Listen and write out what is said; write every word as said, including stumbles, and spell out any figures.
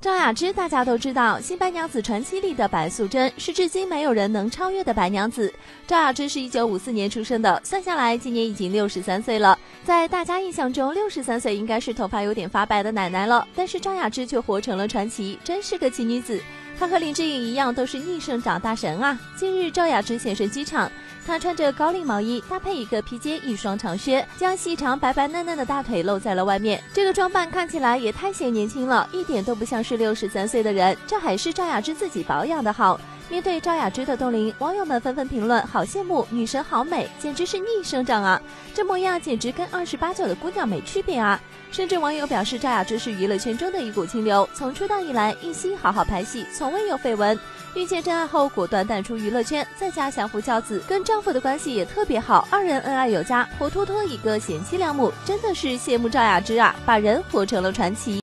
赵雅芝大家都知道，《新白娘子传奇》里的白素贞是至今没有人能超越的白娘子。赵雅芝是一九五四年出生的，算下来今年已经六十三岁了。在大家印象中，六十三岁应该是头发有点发白的奶奶了，但是赵雅芝却活成了传奇，真是个奇女子。她和林志颖一样，都是逆生长大神啊！近日，赵雅芝现身机场，她穿着高领毛衣，搭配一个披肩、一双长靴，将细长白白嫩嫩的大腿露在了外面。这个装扮看起来也太显年轻了，一点都不像是六十三岁的人。这还是赵雅芝自己保养的好。面对赵雅芝的冻龄，网友们纷纷评论：好羡慕，女神好美，简直是逆生长啊！这模样简直跟二十八九的姑娘没区别啊！甚至网友表示，赵雅芝是娱乐圈中的一股清流，从出道以来一心好好拍戏，从未有绯闻。遇见真爱后果断淡出娱乐圈，在家相夫教子，跟丈夫的关系也特别好，二人恩爱有加，活脱脱一个贤妻良母，真的是羡慕赵雅芝啊，把人活成了传奇。